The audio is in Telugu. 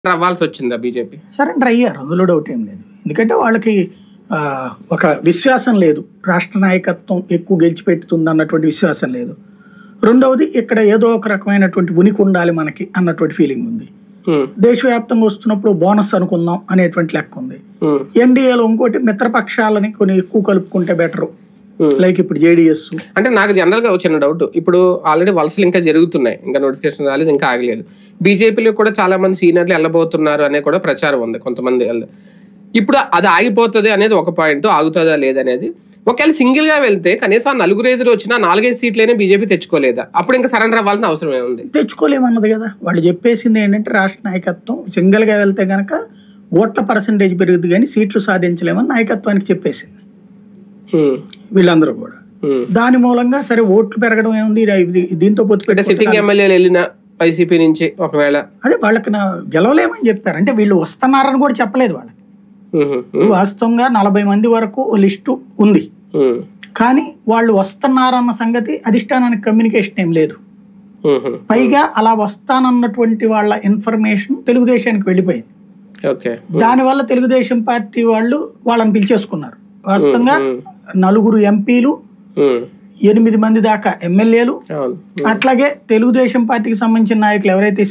అవ్వాల్సి వచ్చిందా బీజేపీ? సరెండర్ అయ్యారు, అందులో డౌట్ ఏం లేదు. ఎందుకంటే వాళ్ళకి ఒక విశ్వాసం లేదు, రాష్ట్ర నాయకత్వం ఎక్కువ గెలిచిపెట్టుతుంది అన్నటువంటి విశ్వాసం లేదు. రెండవది ఇక్కడ ఏదో ఒక రకమైనటువంటి ఉనికి ఉండాలి మనకి అన్నటువంటి ఫీలింగ్ ఉంది. దేశవ్యాప్తంగా వస్తున్నప్పుడు బోనస్ అనుకుందాం అనేటువంటి లెక్క ఉంది. ఎన్డీఏలో ఇంకోటి మిత్రపక్షాలని కొన్ని ఎక్కువ కలుపుకుంటే బెటర్, లైక్ ఇప్పుడు జేడీఎస్. అంటే నాకు జనరల్ గా వచ్చిన డౌట్, ఇప్పుడు ఆల్రెడీ వలసలు ఇంకా జరుగుతున్నాయి, ఇంకా నోటిఫికేషన్ రాలేదు, ఇంకా ఆగలేదు. బీజేపీలో కూడా చాలా మంది సీనియర్లు వెళ్ళబోతున్నారు అనే కూడా ప్రచారం ఉంది, కొంతమంది. ఇప్పుడు అది ఆగిపోతుంది అనేది ఒక పాయింట్, ఆగుతుందా లేదనేది. ఒకవేళ సింగిల్ గా వెళ్తే కనీసం 4-5 వచ్చినా 4-5 సీట్లైనా బీజేపీ తెచ్చుకోలేదా? అప్పుడు ఇంకా సరెండర్ అవ్వాల్సిన అవసరం ఏముంది? తెచ్చుకోలేమన్నది కదా వాళ్ళు చెప్పేసింది. ఏంటంటే రాష్ట్ర నాయకత్వం సింగిల్ గా వెళ్తే గనక ఓట్ల పర్సంటేజ్ పెరుగుతుంది కానీ సీట్లు సాధించలేమని నాయకత్వానికి చెప్పేసింది వీళ్ళందరూ కూడా. దాని మూలంగా సరే ఓట్లు పెరగడం ఏముంది, దీంతో పొత్తు పెట్టి సిట్టింగ్ ఎమ్మెల్యేలు వెళ్ళిన వైసీపీ నుంచి ఒకవేళ అదే వాళ్ళకి గెలవలేమని చెప్పారు. అంటే వీళ్ళు వస్తున్నారని కూడా చెప్పలేదు వాళ్ళకి. వాస్తవంగా 40 మంది వరకు లిస్టు ఉంది, కానీ వాళ్ళు వస్తున్నారన్న సంగతి అధిష్టానానికి కమ్యూనికేషన్ ఏం లేదు. పైగా అలా వస్తానన్నటువంటి వాళ్ళ ఇన్ఫర్మేషన్ తెలుగుదేశానికి వెళ్ళిపోయింది. దానివల్ల తెలుగుదేశం పార్టీ వాళ్ళు వాళ్ళని పిలిచేసుకున్నారు. వాస్తవంగా 4 ఎంపీలు, 8 మంది దాకా ఎమ్మెల్యేలు, అట్లాగే తెలుగుదేశం పార్టీకి సంబంధించిన నాయకులు ఎవరైతే